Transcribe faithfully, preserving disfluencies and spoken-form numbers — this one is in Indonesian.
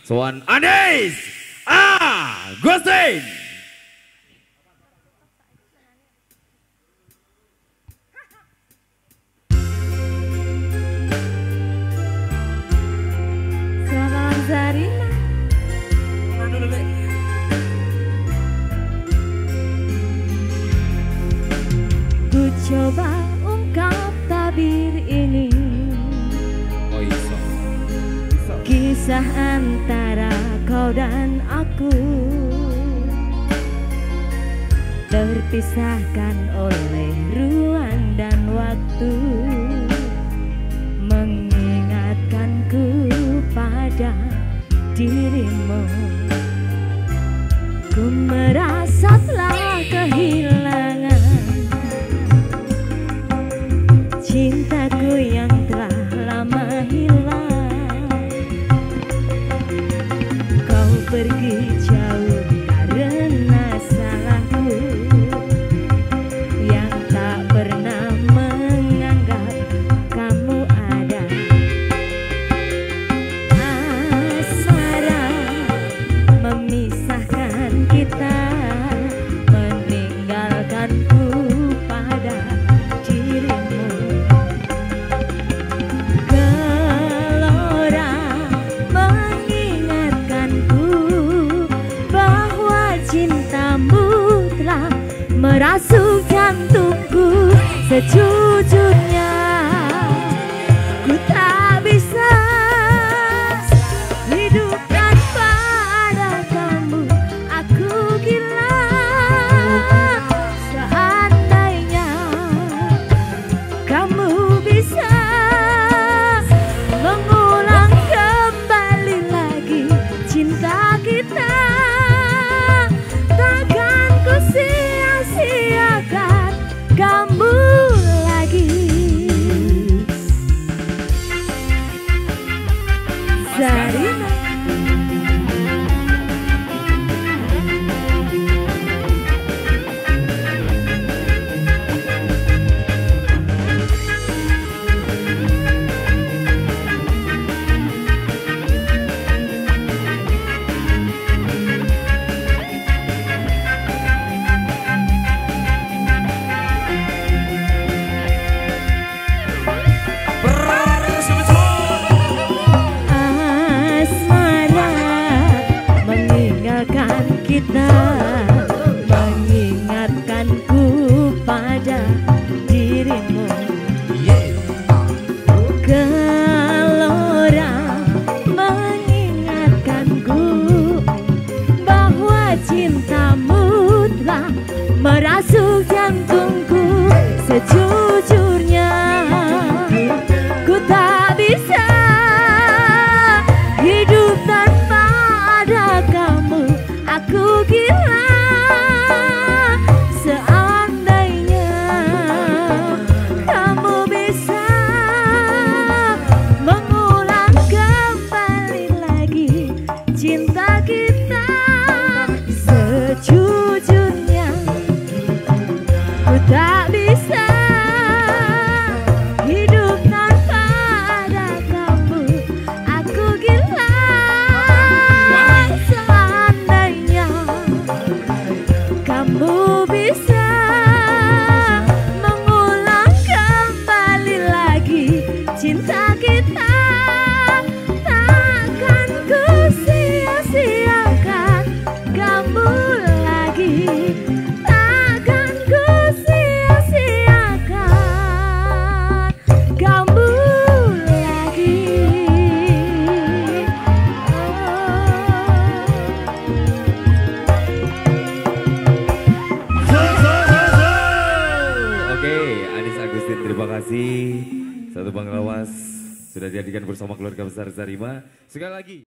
Soan Anies Agustin. Selamat Zarina. Ku coba ungkap tabir ini, Oh iso. kisah antara kau dan aku, terpisahkan oleh ruang dan waktu, mengingatkanku pada dirimu. Ku merasa telah kehilangan cintaku yang telah lama hilang. Kau pergi jauh karena salahku yang tak pernah menganggap kamu ada. Asmara memisahkan kita, meninggalkanku pada dirimu. Gelora mengingatkanku bahwa cintamu telah merasuk jantungku. Sejujurnya ku tak bisa hidup tanpa ada kamu. Aku gila seandainya kamu bisa mengulang kembali lagi cinta kita. Takkan ku sia-siakan kamu lagi. Zarina. Kita mengingatkanku pada dirimu. Gelora mengingatkanku bahwa cintamu telah merasuk jantungku. Sejujurnya ku tak bisa hidup tanpa ada kamu. Aku gila seandainya kamu bisa mengulang kembali lagi cinta kita. Sejujurnya ku tak bisa hidup tanpa ada kamu. Aku gila kamu bisa mengulang kembali lagi cinta kita. Takkan ku sia-siakan kamu lagi. Takkan ku sia-siakan kamu lagi. Terima kasih Satu Bang Lawas sudah dihadirkan bersama keluarga besar Zarima. Sekali lagi